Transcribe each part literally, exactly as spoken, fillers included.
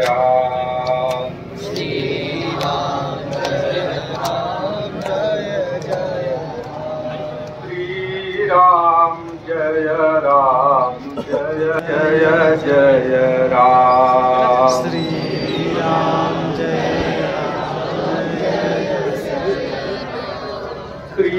राम श्री राम जय राम जय जय श्री राम जय राम जय जय जय राम श्री राम जय राम जय श्री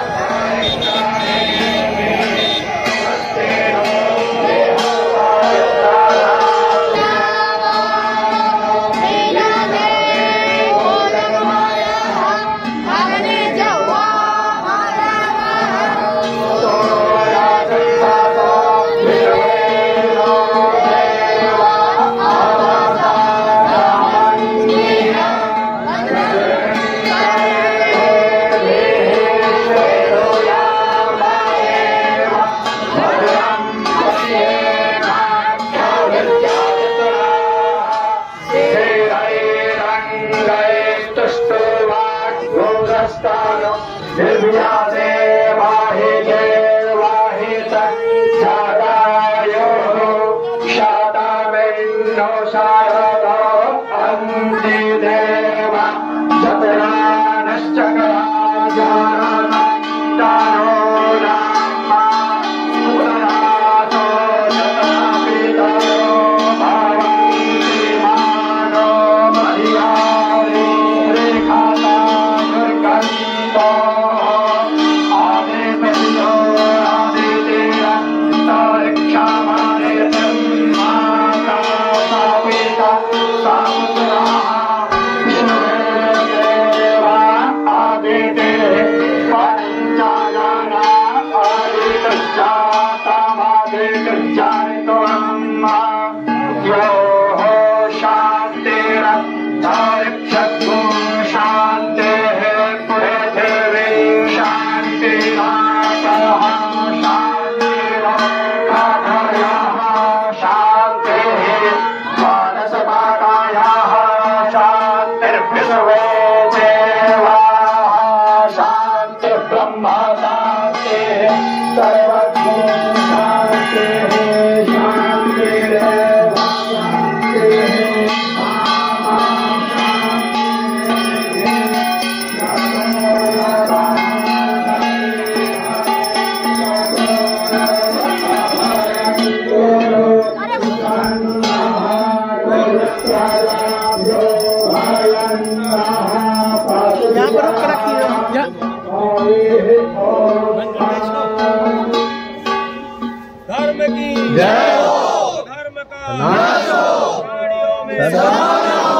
धर्म की जय हो, धर्म का नाश हो, प्राणियों में समान हो,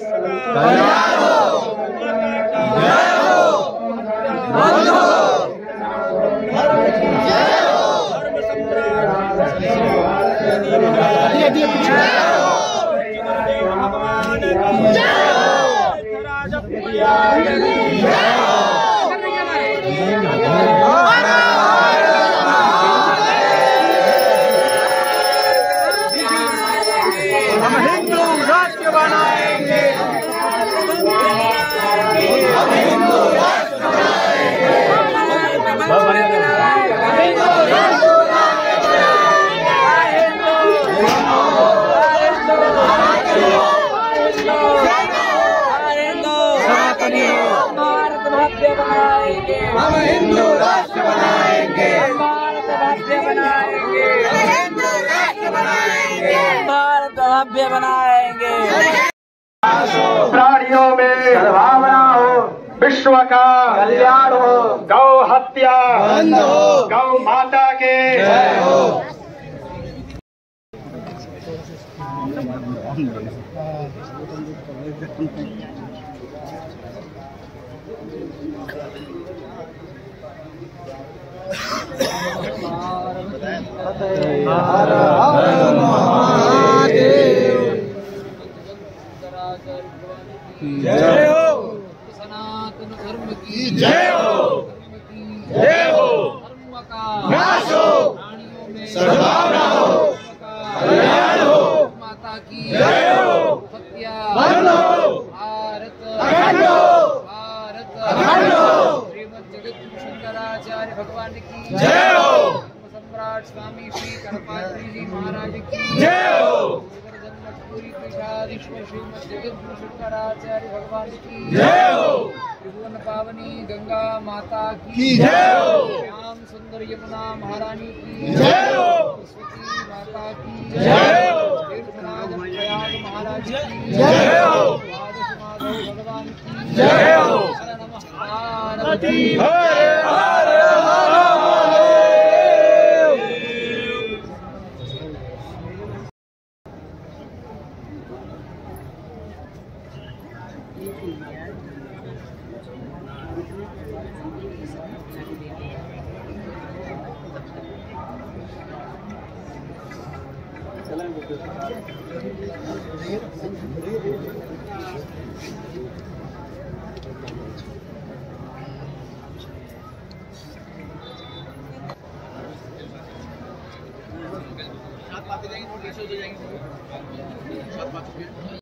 कल्याण हो, माता की जय हो, बंद हो, धर्म की जय हो, धर्म सम्राट भगवान की जय हो, राजप्रिया की जय हो। हम हिंदू राष्ट्र बनाएंगे, हम हिंदू राष्ट्र बनाएंगे, हम हिंदू राष्ट्र बनाएंगे, भारत भव्य बनाएंगे, हिंदू राष्ट्र बनाएंगे, भारत भव्य बनाएंगे। प्राणियों में सद्भावना हो, विश्व का कल्याण हो, गौ हत्या बंद हो, गौ माता के जय हो। हर हर महादेव जय हो, सनातन धर्म की जय हो, जय हो, धर्म का नाश हो, प्राणियों में सद्भावना हो, कल्याण हो, माता की जय हो, सत्या बंद हो, भारत अखंड हो, भारत अखंड हो, श्रीमद जगत शंकराचार्य भगवान की जय हो, सम्राट स्वामी श्री करपात्री जी महाराज की जय हो, जन्मपुरी पीठाधीश्वर श्रीमद जगद्गुरु शंकराचार्य भगवान की जय हो। त्रिभुवन पावनी गंगा माता की की जय हो। श्याम सुंदर यमुना महारानी की जय हो। सरस्वती माता की जय हो। तीर्थराज प्रयाग महाराज की जय हो। द्वादश माधव भगवान की जय हो। हर नमः पार्वती हरे हरे महादेव।